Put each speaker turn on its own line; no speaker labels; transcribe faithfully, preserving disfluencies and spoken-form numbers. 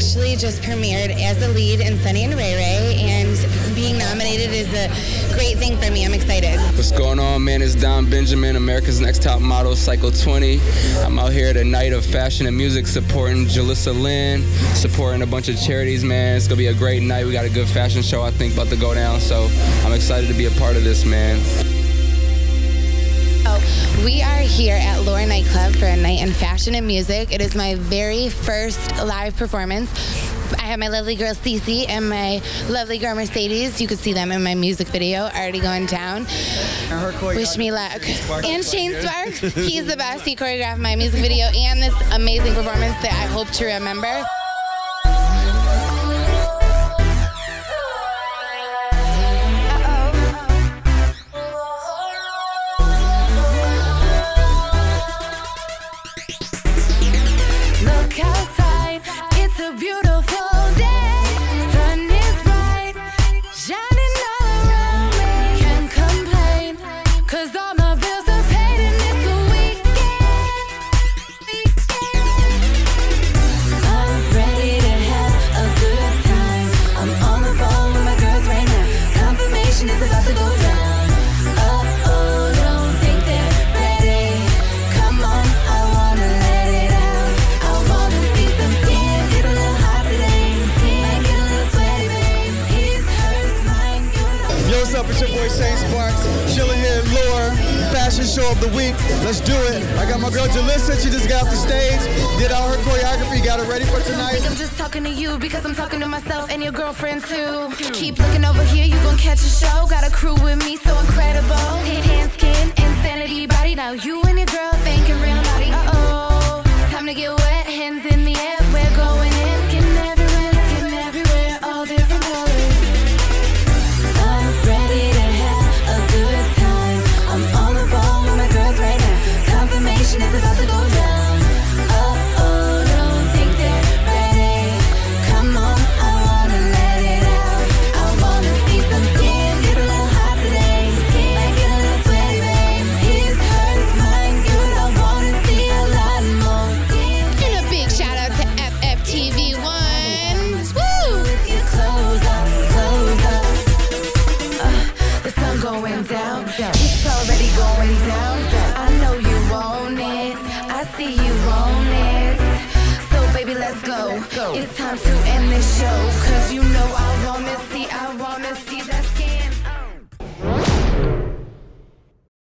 actually just premiered as the lead in Sunny and Ray Ray, and being nominated is a great thing for me. I'm excited.
What's going on, man? It's Don Benjamin, America's Next Top Model, Cycle twenty. I'm out here at a night of fashion and music supporting Jillisa Lynn, supporting a bunch of charities, man. It's going to be a great night. We got a good fashion show, I think, about to go down, so I'm excited to be a part of this, man.
We are here at Lore Nightclub for a night in fashion and music. It is my very first live performance. I have my lovely girl Cece and my lovely girl Mercedes. You can see them in my music video, already going down. Wish me luck. And Shane Sparks, he's the best. He choreographed my music video and this amazing performance that I hope to remember.
Look outside, it's a beautiful day. Sun is bright, shining all around me. Can't complain, cause all my bills are paid and it's the weekend. I'm ready to have a good time. I'm on the phone with my girls right now. Confirmation is about to go down. Uh-oh, don't think they're ready. Come on, I wanna let it out. I wanna see some skin. It's a little hot today. Skin get a little sweaty, babe. His, hers, mine, yours.
Yo, what's up? It's your boy Shane Sparks, chilling here at Lore, fashion show of the week. Let's do it. I got my girl Jillisa. She just got off the stage, did all her choreography, got her ready for tonight.
I'm just talking to you because I'm talking to myself and your girlfriend too. Keep looking over here, you gon' catch a show. Got a crew with me, so incredible. Tan skin, insanity body. Now you and your girl thinking real naughty. Uh-oh, time to get wet, hands in the air. We're going in, skin everywhere, skin everywhere, all different colors. I'm ready to have a good time. I'm on the phone with my girls right now. Confirmation is about to go down. Uh-oh, don't think they're ready. Come on, I wanna let it out. I wanna see some skin. It's a little hot today. Skin get a little sweaty, babe. His, hers, mine, yours. I wanna see a lot more skin.
And a big shout out to F F T V one. Woo!
With your clothes up, clothes up. Uh, the sun going down. It's already going down. I know you want it. I see you want it. So baby, let's go. It's time to end this show. Cause you know I wanna see, I wanna see.